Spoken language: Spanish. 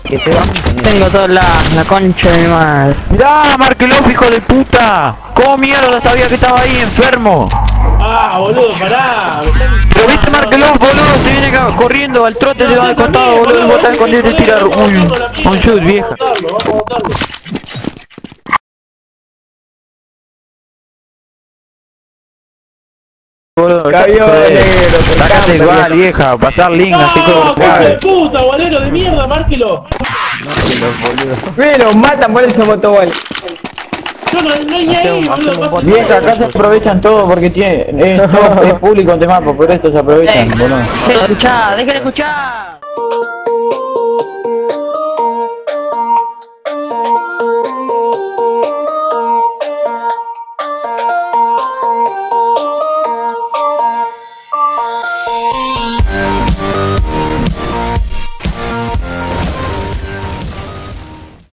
Que te vamos a Tengo toda la concha de mi madre. Mirá, márquelo, hijo de puta. ¿Cómo mierda sabía que estaba ahí enfermo? Ah, boludo, pará. Pero viste, márquelo, boludo, se viene corriendo al trote, te va al costado, boludo, y vos estás con él de tirar un shoot, vieja. Vamos a botarlo. Boludo, Cayó de negro, sacate igual, vieja, pasar link, así ¡No! como ¡Hijo de puta, bolero de mierda! ¡Márquelo! Pero matan por ese motobol. Yo no hay ni ahí, boludo. vieja, acá se aprovechan todo porque tiene, es público de mapa, por esto se aprovechan, boludo. Dejen de escuchar, dejen de escuchar.